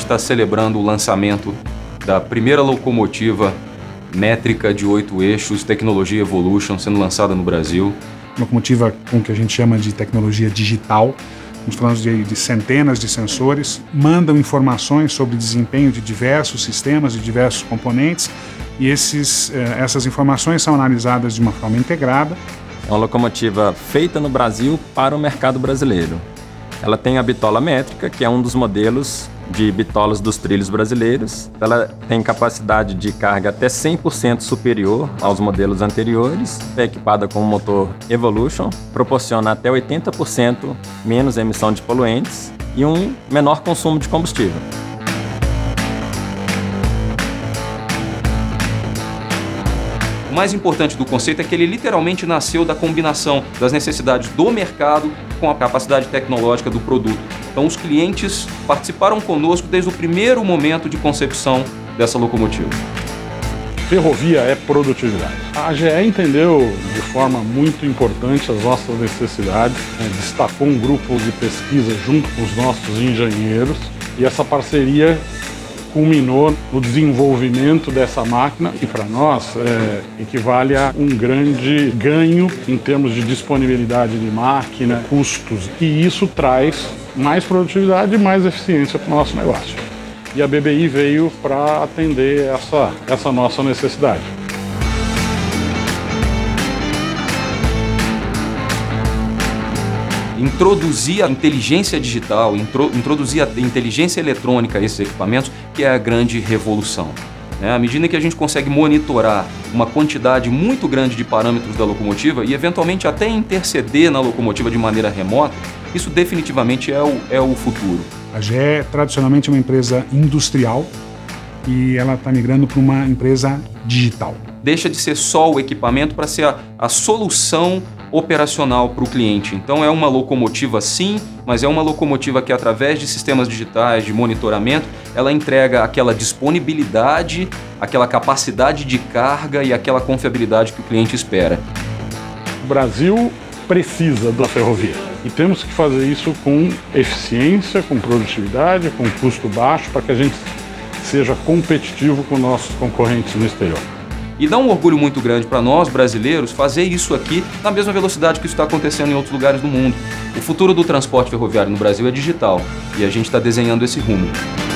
está celebrando o lançamento da primeira locomotiva métrica de 8 eixos, tecnologia Evolution, sendo lançada no Brasil. Locomotiva com o que a gente chama de tecnologia digital. Estamos falando de centenas de sensores, mandam informações sobre desempenho de diversos sistemas, de diversos componentes, e essas informações são analisadas de uma forma integrada. É uma locomotiva feita no Brasil para o mercado brasileiro. Ela tem a bitola métrica, que é um dos modelos de bitolas dos trilhos brasileiros. Ela tem capacidade de carga até 100% superior aos modelos anteriores. É equipada com um motor Evolution, proporciona até 80% menos emissão de poluentes e um menor consumo de combustível. O mais importante do conceito é que ele literalmente nasceu da combinação das necessidades do mercado com a capacidade tecnológica do produto. Então os clientes participaram conosco desde o primeiro momento de concepção dessa locomotiva. Ferrovia é produtividade. A AGE entendeu de forma muito importante as nossas necessidades, destacou um grupo de pesquisa junto com os nossos engenheiros, e essa parceria culminou no desenvolvimento dessa máquina, e para nós equivale a um grande ganho em termos de disponibilidade de máquina, custos, e isso traz mais produtividade e mais eficiência para o nosso negócio. E a BBI veio para atender essa nossa necessidade. Introduzir a inteligência digital, introduzir a inteligência eletrônica a esses equipamentos, que é a grande revolução. À medida que a gente consegue monitorar uma quantidade muito grande de parâmetros da locomotiva e eventualmente até interceder na locomotiva de maneira remota, isso definitivamente é o futuro. A GE tradicionalmente é uma empresa industrial e ela está migrando para uma empresa digital. Deixa de ser só o equipamento para ser a solução operacional para o cliente. Então é uma locomotiva sim, mas é uma locomotiva que através de sistemas digitais, de monitoramento, ela entrega aquela disponibilidade, aquela capacidade de carga e aquela confiabilidade que o cliente espera. O Brasil precisa da ferrovia e temos que fazer isso com eficiência, com produtividade, com custo baixo, para que a gente seja competitivo com nossos concorrentes no exterior. E dá um orgulho muito grande para nós, brasileiros, fazer isso aqui na mesma velocidade que isso está acontecendo em outros lugares do mundo. O futuro do transporte ferroviário no Brasil é digital e a gente está desenhando esse rumo.